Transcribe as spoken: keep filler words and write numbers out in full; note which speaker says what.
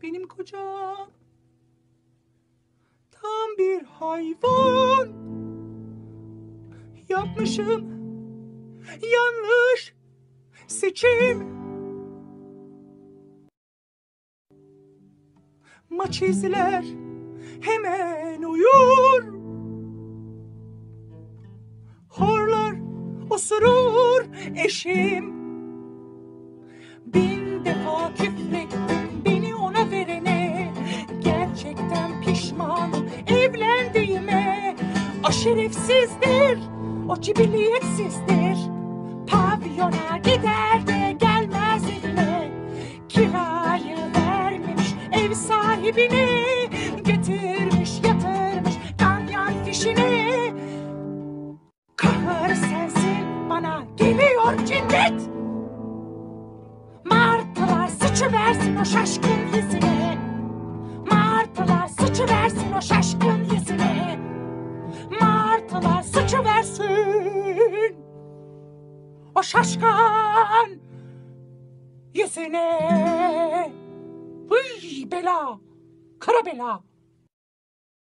Speaker 1: benim kocam tam bir hayvan. Yapmışım yanlış seçim. Maç izler, hemen uyur. Horlar, osurur eşim. Bin defa küfrettim beni ona verene. Gerçekten pişmanım evlendiğime. O şerefsizdir, o cibiliyetsizdir. Pavyona gider de gelmez evine. Kirayı vermemiş ev sahibine. Getirmiş yatırmış ganyan fişine. Kahır sensin, bana geliyor cinnet. Martılar sıçıversin o şaşkın yüzüne. Martılar sıçıversin o şaşkın yüzüne. Martılar sıçıversin o şaşkın yüzüne. Hıy bela, kara bela.